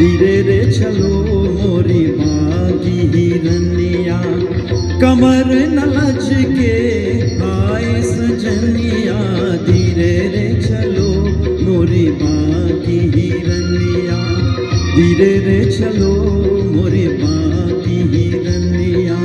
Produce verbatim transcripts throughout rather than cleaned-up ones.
धीरे रे चलो मोरी बागी हिरनिया, कमर न लचके आए सजनिया। धीरे रे चलो मोरी बागी हिरनिया, धीरे रे चलो मोरी बागी हिरनिया।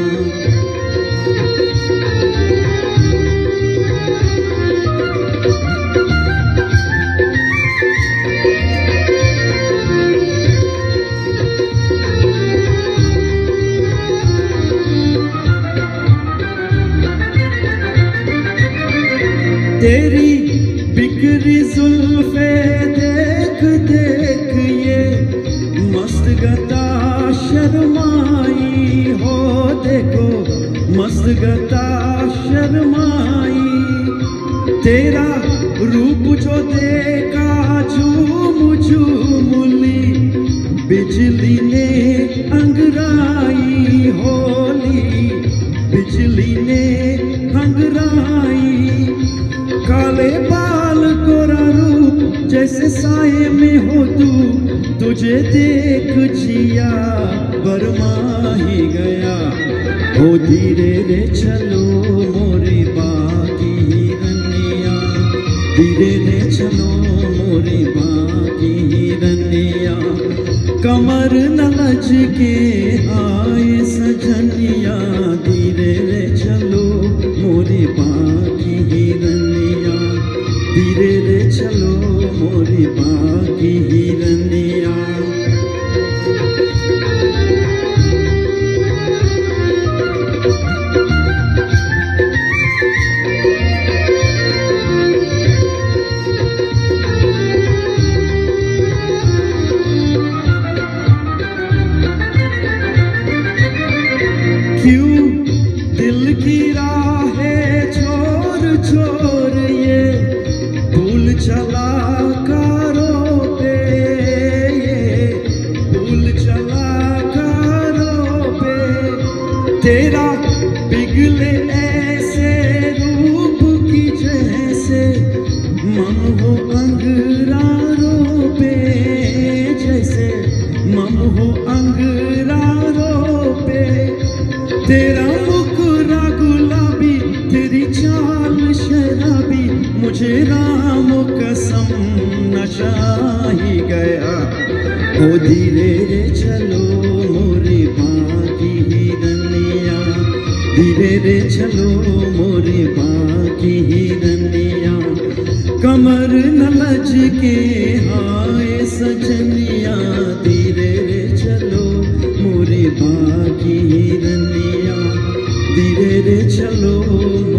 तेरी बिखरी जुल्फे देख देख ये मस्त गता शर्माई हो, देखो मस्त गता शर्माई। तेरा रूप जो देखा झूम झूम ली, बिजली ने अंगराई होली, बिजली ने अंगराई। काले बाल गोरा रूप जैसे साए में हो तू, तुझे देख जिया बरमा ही गया। हो धीरे रे चलो मोरी बागी हिरनिया, धीरे रे चलो मोरी बागी हिरनिया। कमर न लचके आए सजनिया, धीरे रे चलो मोरी बागी हिरनिया, धीरे रे चलो मोरी बागी हिरनिया। क्यों दिल की राहें छोर छोर ये भूल चला कारों पे, ये भूल चला कारों पे। तेरा पिघले ऐसे रूप की जैसे मम हो अंगरारों पे, जैसे मम हो अंगरारों पे। तेरा मुखरा गुलाबी, तेरी चाल शराबी, मुझे राम कसम नशा ही गया। ओ धीरे रे चलो मोरी बागी हिरनिया, धीरे रे चलो मोरी बागी हिरनिया। कमर न लचके आए सजनिया, धीरे रे चलो मोरी बागी हिरनिया, धीरे रे चलो